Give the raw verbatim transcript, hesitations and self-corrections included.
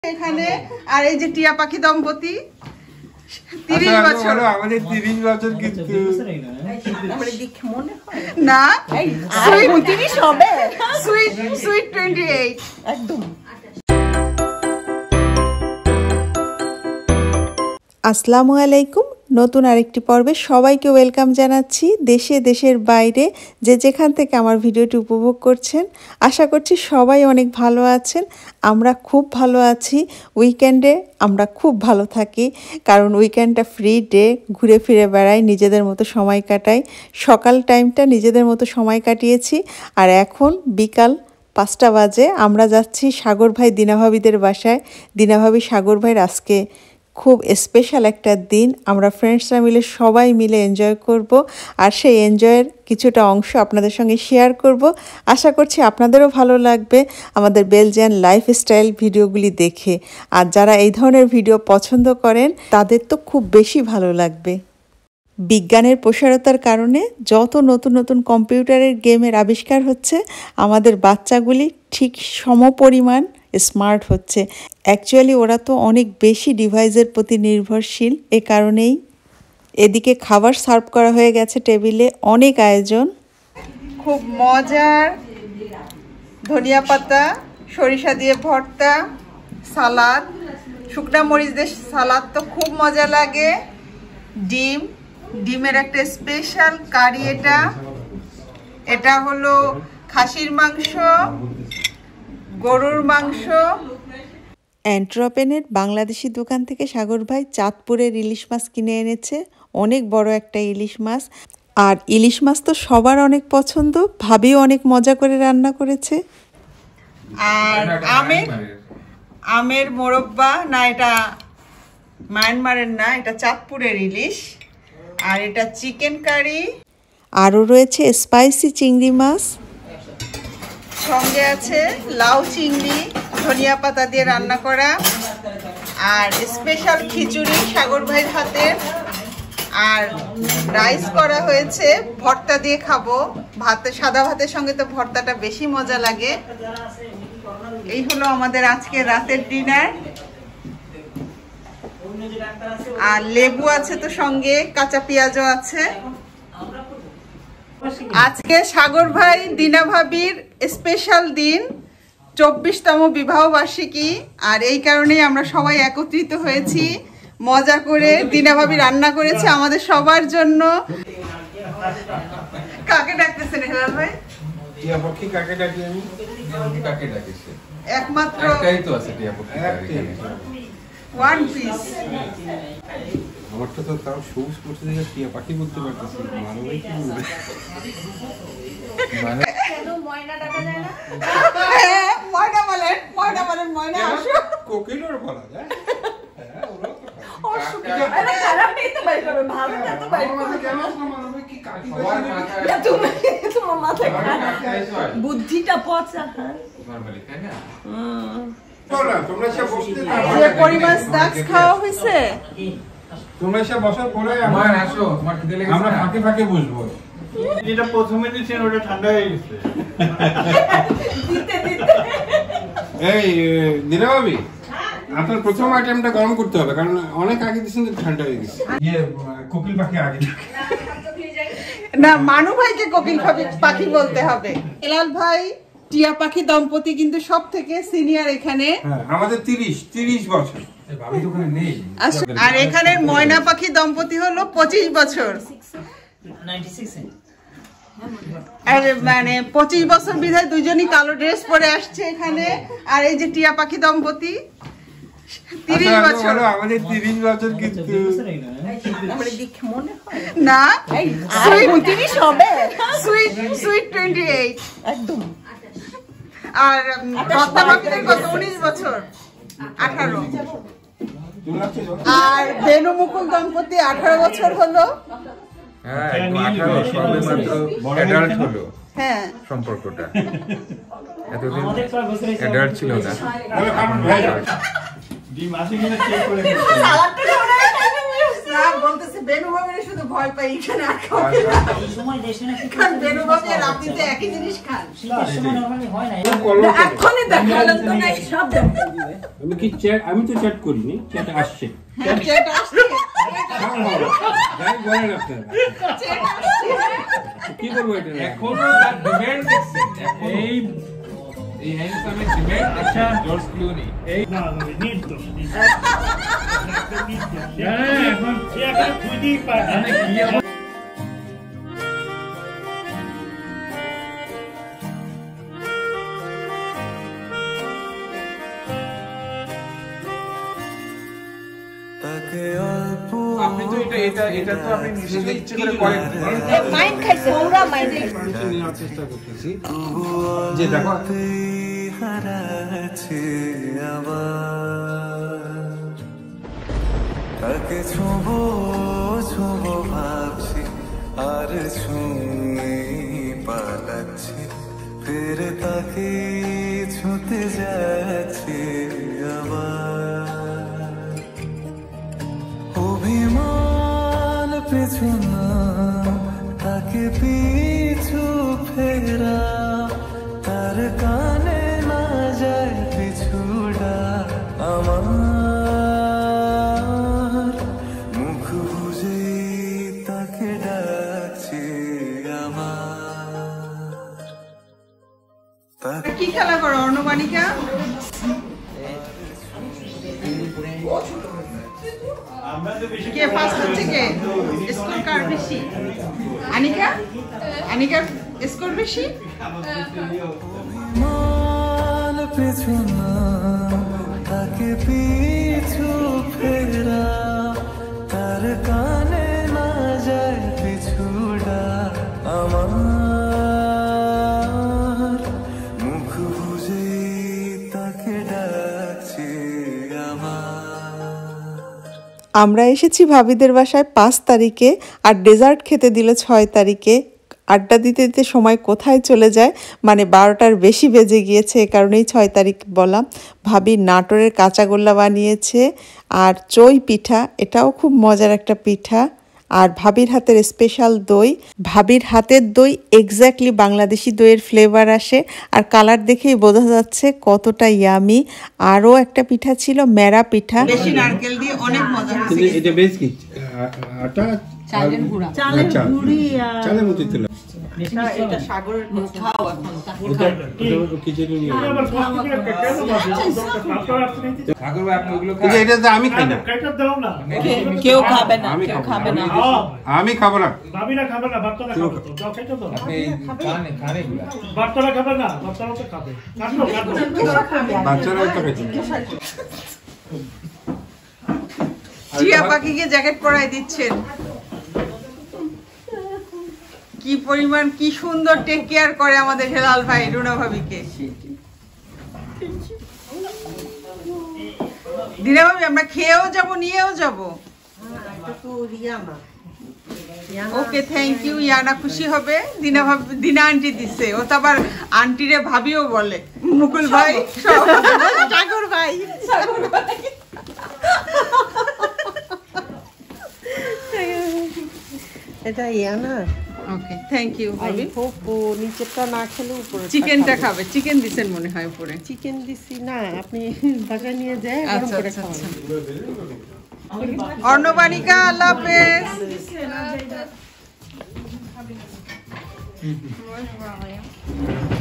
এখানে আর এই যে টিয়া পাখি দম্পতি তিরিশ বছর আমাদের তিরিশ বছর কিন্তু না তিরিশ হবে সুইট সুইট টোয়েন্টি এইট একদম। আসসালামু আলাইকুম, নতুন আরেকটি পর্বে সবাইকে ওয়েলকাম জানাচ্ছি। দেশে দেশের বাইরে যে যেখান থেকে আমার ভিডিওটি উপভোগ করছেন, আশা করছি সবাই অনেক ভালো আছেন। আমরা খুব ভালো আছি। উইকেন্ডে আমরা খুব ভালো থাকি, কারণ উইকেন্ডটা ফ্রি ডে, ঘুরে ফিরে বেড়াই, নিজেদের মতো সময় কাটাই। সকাল টাইমটা নিজেদের মতো সময় কাটিয়েছি, আর এখন বিকাল পাঁচটা বাজে আমরা যাচ্ছি সাগর ভাই দিনাভাবিদের বাসায়। দিনাভাবি সাগর ভাইয়ের আজকে খুব স্পেশাল একটা দিন, আমরা ফ্রেন্ডসরা মিলে সবাই মিলে এনজয় করব, আর সেই এনজয়ের কিছুটা অংশ আপনাদের সঙ্গে শেয়ার করব। আশা করছি আপনাদেরও ভালো লাগবে আমাদের বেলজিয়ান লাইফস্টাইল ভিডিওগুলি দেখে। আর যারা এই ধরনের ভিডিও পছন্দ করেন তাদের তো খুব বেশি ভালো লাগবে। বিজ্ঞানের প্রসারতার কারণে যত নতুন নতুন কম্পিউটারের গেমের আবিষ্কার হচ্ছে, আমাদের বাচ্চাগুলি ঠিক সমপরিমাণ স্মার্ট হচ্ছে। অ্যাকচুয়ালি ওরা তো অনেক বেশি ডিভাইসের প্রতি নির্ভরশীল। এ কারণেই এদিকে খাবার সার্ভ করা হয়ে গেছে, টেবিলে অনেক আয়োজন। খুব মজার ধনিয়া পাতা সরিষা দিয়ে ভর্তা, সালাদ, শুকনা মরিচ দিয়ে সালাদ তো খুব মজা লাগে। ডিম, ডিমের একটা স্পেশাল কারি। এটা এটা হলো খাসির মাংস, গরুর মাংস। অ্যান্ট্রপেনের বাংলাদেশি দোকান থেকে সাগর ভাই চাঁদপুরের ইলিশ মাছ কিনে এনেছে, অনেক বড় একটা ইলিশ মাছ। আর ইলিশ মাছ তো সবার অনেক পছন্দ, ভাবিও অনেক মজা করে রান্না করেছে। আর আমের আমের মোরব্বা, না এটা মায়ানমারের না, এটা চাঁদপুরের ইলিশ। আর এটা চিকেন কারি। আরও রয়েছে স্পাইসি চিংড়ি মাছ, সঙ্গে আছে লাউ চিংড়ি ধনিয়া পাতা দিয়ে রান্না করা, আর স্পেশাল খিচুড়ি সাগর ভাইয়ের হাতের। আর রাইস করা হয়েছে, ভর্তা দিয়ে খাবো। ভাতে, সাদা ভাতের সঙ্গে তো ভর্তাটা বেশি মজা লাগে। এই হলো আমাদের আজকে রাতের ডিনার। আর লেবু আছে তো সঙ্গে, কাঁচা পেঁয়াজও আছে। আজকে সাগর ভাই দিনা ভাবির স্পেশাল দিন, চব্বিশতম বিবাহ বার্ষিকী। আর এই কারণেই আমরা সবাই একত্রিত হয়েছি, মজা করে দিনা ভাবি রান্না করেছে আমাদের সবার জন্য। কাকে ডাকতেছেন হেলাল ভাই? টিয়া পাখি কাকে ডাকি আমি? কাকে ডাকিছে? একমাত্র একটাই তো আছে টিয়া পাখি এখানে। One piece. আমারটা তো তাও সবুজ করতে দেখে টিয়া পাখি বলতে পারতেছি, মানবই কি বলবে? মানে কেন ময়না ডাকা যায় না? ময়না বলেন, ময়না বলেন, ময়না আসো। কোকিলর বলা যায়। হ্যাঁ, ওরা তো আরে খারাপ নেই তো ভাই, করবে ভালো না তো ভাই। কেন মানবই কি কাকি বলে? তুমি তোমার মাথায় বুদ্ধিটা পচা। নরমালি তাই না? হুম, তোমরা তোমরা সব বসতে যে পরিমাণ স্ন্যাক্স খাওয়া হয়েছে, তোমরা সব বসার পরে আমার আসো, তোমার খিদে লেগেছে, আমরা ফাঁকে ফাঁকে বসবো। যেটা প্রথমে দিছেন ওটা ঠান্ডা হয়ে গেছে। দিতে দিতে এই দিনা ভাবি, আপনার প্রথম আইটেমটা গরম করতে হবে, কারণ অনেক আগে দিছেন তো ঠান্ডা হয়ে গেছে। ইয়ে কোকিল পাখি আগে না, মানু ভাইকে কোকিল পাখি বলতে হবে। হেলাল ভাই টিয়া পাখি দম্পতি কিন্তু সব থেকে সিনিয়র এখানে। হ্যাঁ, আমাদের তিরিশ তিরিশ বছর। ভাবি তো ওখানে নেই। আর এখানের ময়না পাখি দম্পতি হলো পঁচিশ বছর। আর মানে পঁচিশ বছর বিধায় দুজনই কালো ড্রেস পরে আসছে এখানে। আর এই যে টিয়া পাখি দম্পতি তিরিশ বছর। আমাদের তিরিশ বছর কিন্তু না, তিরিশ হবে সুইট সুইট টোয়েন্টি এইট একদম। আর দত্তা পাখিদের কত? উনিশ বছর, আঠারো। আর বেনু মুকুল দম্পতি আঠারো বছর হলো। হ্যাঁ, আঠারো সবে মাত্র অ্যাডাল্ট হলো। হ্যাঁ, সম্পর্কটা এতদিন অ্যাডাল্ট ছিল না। ডিম আছে কিনা চেক করে বলতেছে বেনু ভাবির শুধু ভয় পাই এখানে আর খাওয়া এই সময় দেশে না কারণ বেনু ভাবি আর আপনি তো একই জিনিস খান শীতের সময় নরমালি হয় না এখনই দেখালেন তো না সব দেখতে দিবে আমি কি চ্যাট আমি তো চ্যাট করিনি চ্যাট আসছে চ্যাট আসছে যাই বলেন আপনারা চ্যাট আসছে কি করব এটা এখনো তার ডিমান্ড দেখছেন এই এই হ্যান্ডসামের ডিমান্ড আচ্ছা জর্জ ক্লুনি এই না না নিড তো হ্যাঁ এখন সে একটা খুঁজেই পায় না আপনি তো এটা এটা এটা তো আপনি নিশ্চয়ই ইচ্ছে করে করেন মাইন্ড খাইছে পুরো মাইন্ড নেওয়ার চেষ্টা করতেছি যে দেখো হারাচ্ছে আবার তাকে ছোঁবো ছোঁবো ভাবছি আর ছুঁয়ে পালাচ্ছি ফের তাকে ছুঁতে যাচ্ছে আবার অভিমান পিছু না তাকে পিছু ফেরা তার কানে না যায় পিছুড়া আমার মুখ বুঝে তাকে ডাকছে আমার কি খেলা করো অর্ণবাণিকা কে ফার্স্ট হচ্ছে কে স্কোর কার বেশি আনিকা আনিকার স্কোর বেশি মান পিছু না তাকে পিছু ফেরা তার কানে না যায় পিছুড়া আমার মুখ বুঝে তাকে ডাকছে আমার আমরা এসেছি ভাবিদের বাসায় পাঁচ তারিখে আর ডেজার্ট খেতে দিল ছয় তারিখে আড্ডা দিতে দিতে সময় কোথায় চলে যায় মানে বারোটার বেশি বেজে গিয়েছে এ কারণেই ছয় তারিখ বলা ভাবি নাটোরের কাঁচাগোল্লা বানিয়েছে আর চই পিঠা এটাও খুব মজার একটা পিঠা আর ভাবির হাতের স্পেশাল দই ভাবির হাতের দই এক্স্যাক্টলি বাংলাদেশি দইয়ের ফ্লেভার আসে আর কালার দেখেই বোঝা যাচ্ছে কতটা ইয়ামি আরও একটা পিঠা ছিল মেরা পিঠা বেশি নারকেল দিয়ে অনেক মজা কিন্তু এটা বেশ কি আটা চালের গুঁড়া চালের গুঁড়ি চালের মতো ছিল এটা এটা সাগরের খাও এখন ওটা ওটা খিচুড়ি নিয়ে আবার ফাস্ট করে কেটে দাও ঠাকুর ভাই আপনি ওগুলো কিন্তু এটা তো আমি খাই না কেটে দাও না কেউ খাবে না আমি কেউ খাবো খাবে না আমি খাবো না ভাবিরা খাবে না বাচ্চারা খাবে তো দাও কেটে দাও আপনি খান খান এগুলো বাচ্চারা খাবে না বাচ্চারা তো খাবে কাটো কাটো বাচ্চারাও তো খাইছে টিয়া পাখিকে জ্যাকেট পরাই দিচ্ছেন কি পরিমাণ কি সুন্দর টেক কেয়ার করে আমাদের হেলাল ভাই রুনা ভাবিকে দিনা ভাবি আমরা খেয়েও যাব নিয়েও যাব ওকে থ্যাংক ইউ ইয়ানা খুশি হবে দিনা ভাবি দিনা আন্টি দিছে ও তো আবার আন্টিরে ভাবিও বলে মুকুল ভাই সাগর ভাই সাগর ভাই এটা ইয়ানা ওকে থ্যাংক ইউ ভাবি ও নিচেরটা না খেলে উপরে চিকেনটা খাবে চিকেন দিছেন মনে হয় উপরে চিকেন দিছি না আপনি বাজার নিয়ে যায় গরম আচ্ছা করে আচ্ছা খাওয়ান আচ্ছা অর্ণবাণিকা আল্লাহ হাফেজ